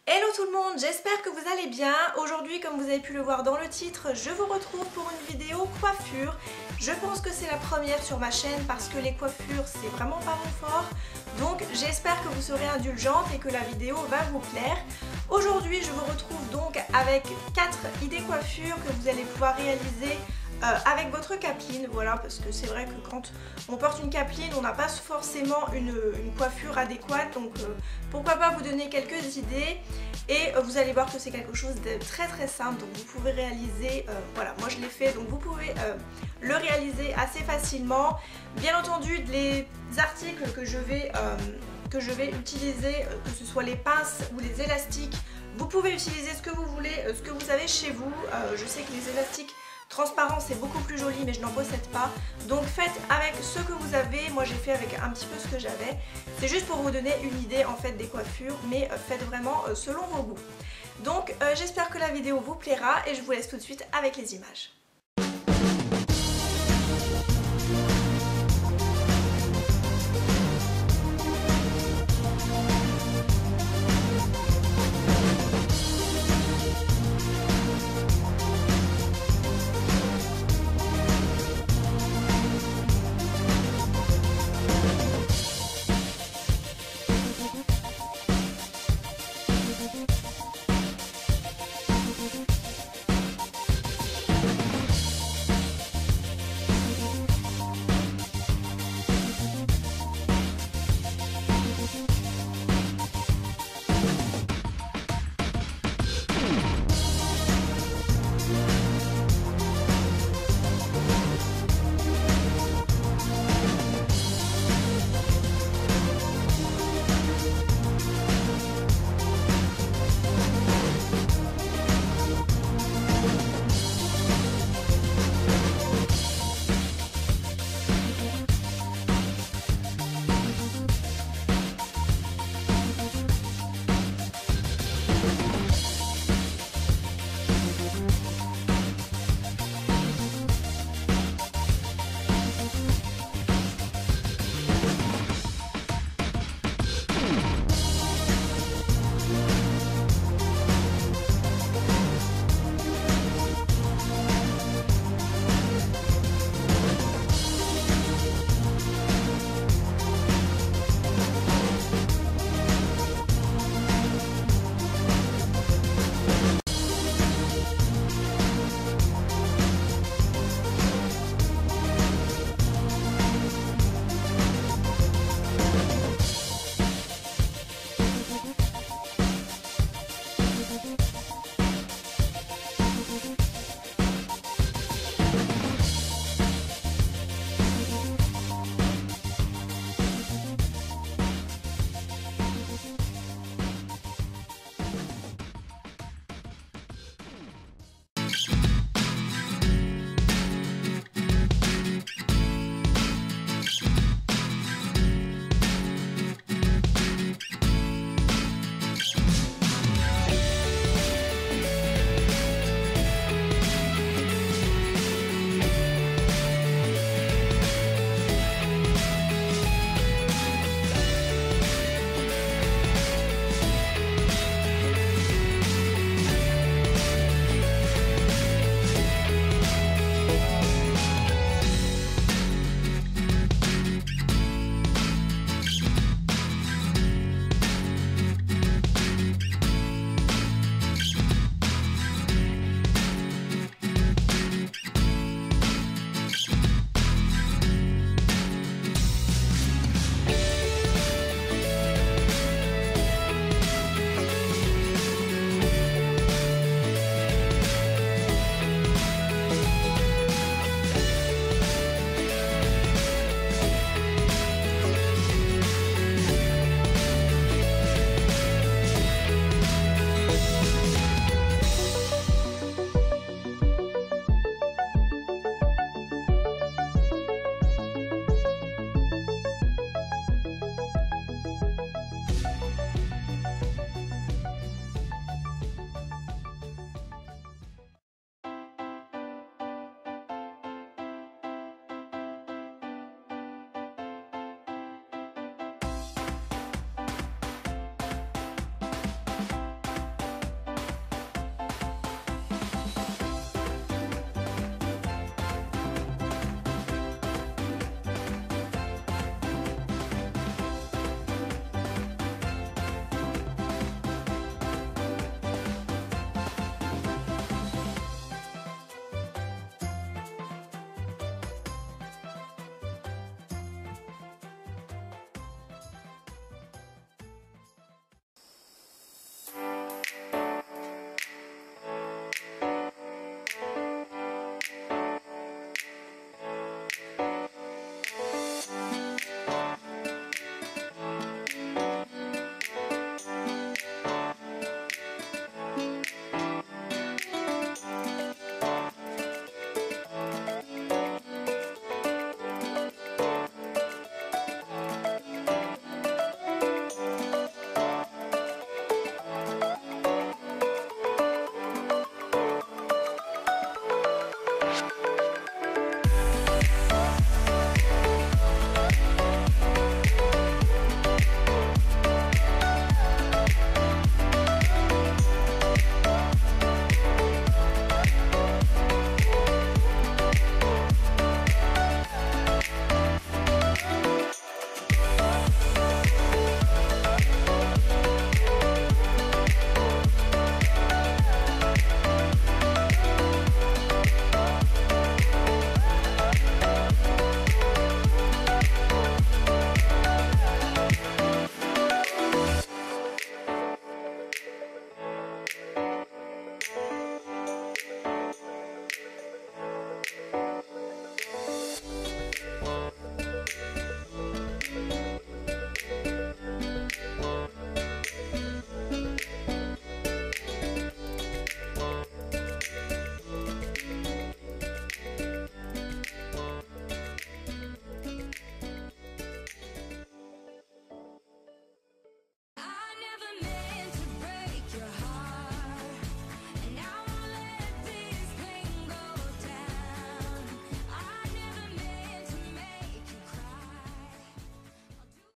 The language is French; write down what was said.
Hello tout le monde, j'espère que vous allez bien. Aujourd'hui, comme vous avez pu le voir dans le titre, je vous retrouve pour une vidéo coiffure. Je pense que c'est la première sur ma chaîne parce que les coiffures c'est vraiment pas mon fort. Donc j'espère que vous serez indulgente et que la vidéo va vous plaire. Aujourd'hui je vous retrouve donc avec 4 idées coiffures que vous allez pouvoir réaliser avec votre capeline, voilà, parce que c'est vrai que quand on porte une capeline on n'a pas forcément une coiffure adéquate, donc pourquoi pas vous donner quelques idées et vous allez voir que c'est quelque chose de très simple, donc vous pouvez réaliser, voilà, moi je l'ai fait, donc vous pouvez le réaliser assez facilement. Bien entendu les articles que je vais utiliser, que ce soit les pinces ou les élastiques, vous pouvez utiliser ce que vous voulez, ce que vous avez chez vous. Je sais que les élastiques transparent c'est beaucoup plus joli mais je n'en possède pas, donc faites avec ce que vous avez. Moi j'ai fait avec un petit peu ce que j'avais, c'est juste pour vous donner une idée en fait des coiffures, mais faites vraiment selon vos goûts. Donc j'espère que la vidéo vous plaira et je vous laisse tout de suite avec les images.